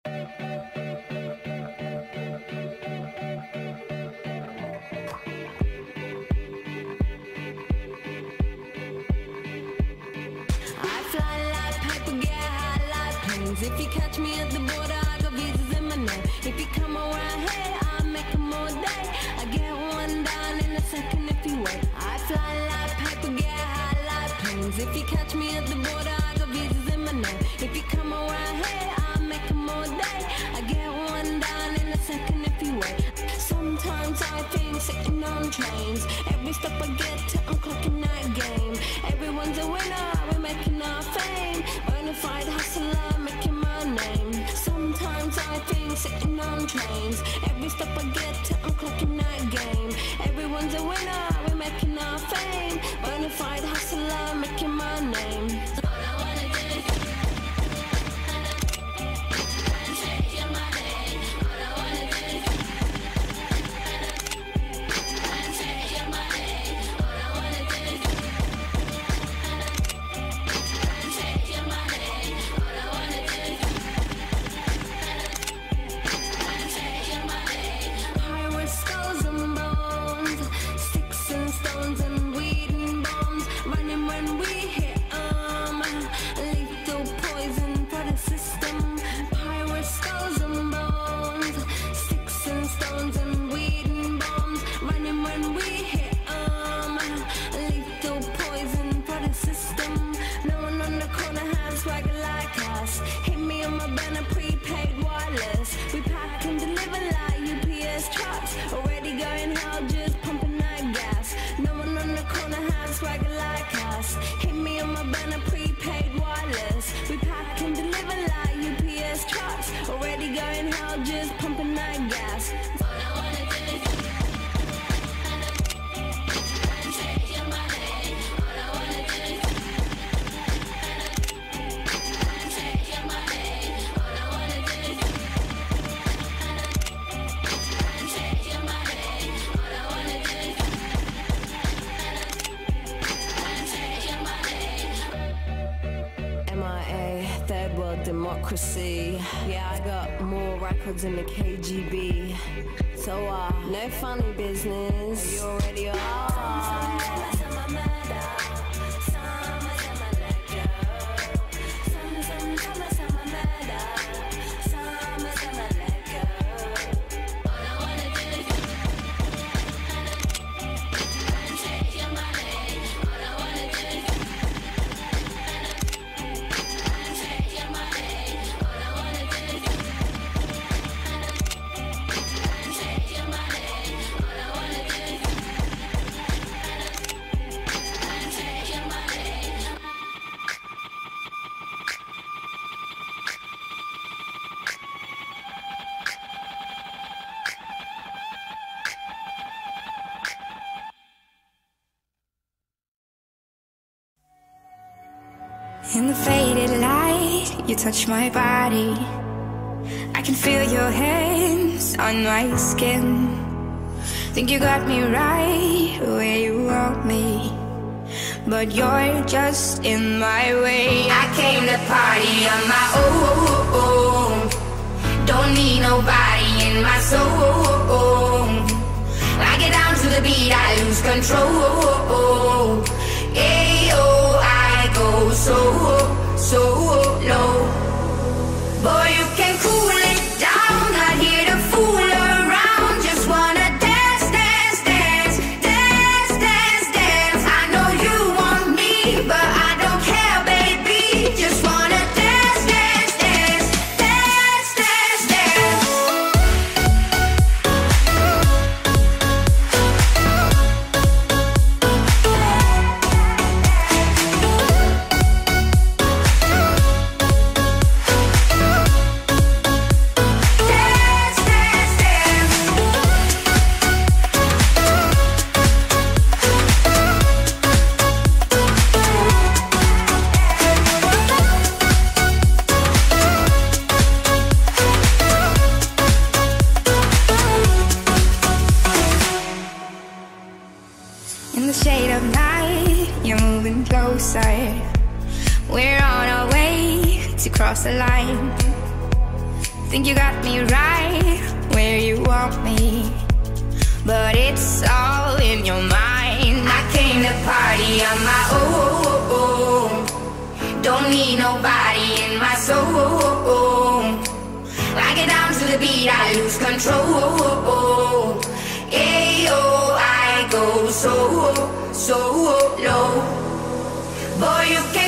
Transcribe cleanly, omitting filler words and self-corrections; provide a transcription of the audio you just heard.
If you catch me at the border, I got visas in my name. If you come around here, I'll make them all day. I get one down in a second if you wait. I fly like paper, get high like planes. If you catch me at the border, I got visas in my name. If you come around here, I'll make them all day. I get one down in a second if you wait. Sometimes I think sitting on trains. Every step I get to, I'm clocking that game. Everyone's a winner, we're making our fame. Bonafide hustler, making my name. Sometimes I think sitting on trains. Every step I get to, I'm clocking that game. Everyone's a winner, we're making our fame. Bonafide hustler, making my name. Democracy. Yeah, I got more records than the KGB. So, no funny business. You already are. In the faded light, you touch my body. I can feel your hands on my skin. Think you got me right where you want me, but you're just in my way. I came to party on my own. Don't need nobody in my soul. I get down to the beat, I lose control. Ayo, I go so low. Boy, you can cool it down, not here to fool around. Just wanna dance, dance, dance, dance, dance, dance. I know you want me, but I don't care, baby. Just wanna dance, dance, dance, dance, dance, dance. In the shade of night, you're moving closer. We're on our way to cross the line. Think you got me right where you want me, but it's all in your mind. I came to party on my own, don't need nobody in my soul. I get down to the beat, I lose control. Ayo, I go so low. Boy, you can't